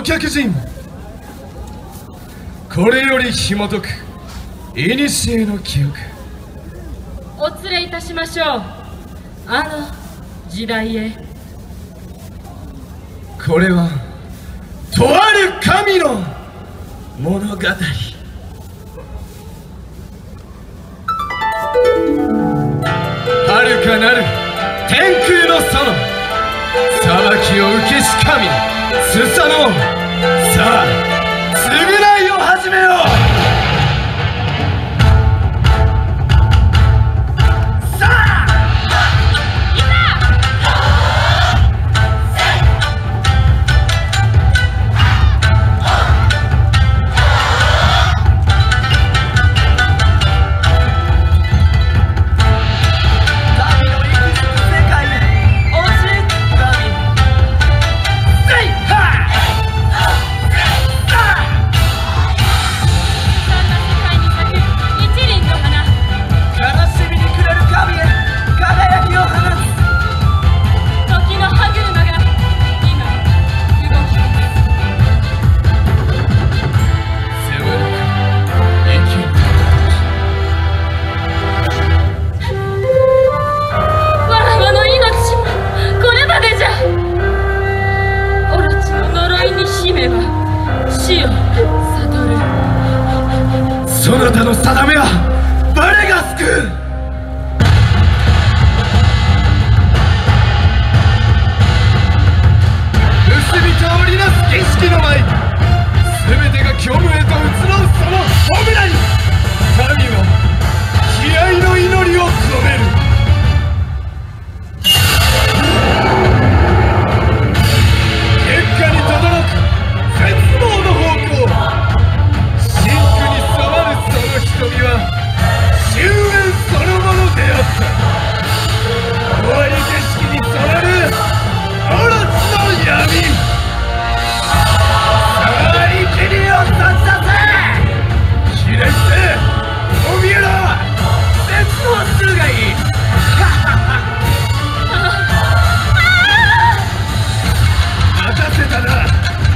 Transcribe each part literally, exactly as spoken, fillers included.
客人、これより紐解く古の記憶、 お連れいたしましょう。あの時代へ。 これはとある神の物語。遥かなる天空の園、裁きを受けし神スサノオ。さあ償いを始めよう。そなたの定めは我が救う。結びと織りなす儀式の前に、全てが虚無へと移ろうそのホムラに、神は気合の祈りを込める。結果に轟く絶望の方向、真紅に染まるその瞳は終焉そのものであった。終わり景色に染まるオロチの闇。さあ生贄を差し出せ。ひれ伏せお見えろ。絶望するがいい。待たせたな。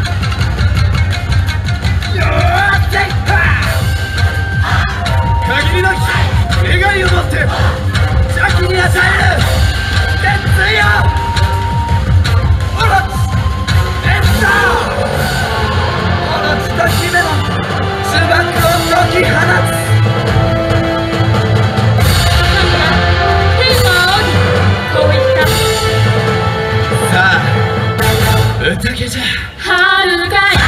限りなき願いを持って邪気に与える決意よ。オロチエッサー。オロチと姫の呪縛を解き放つ。さあ宴じゃ。 遥かに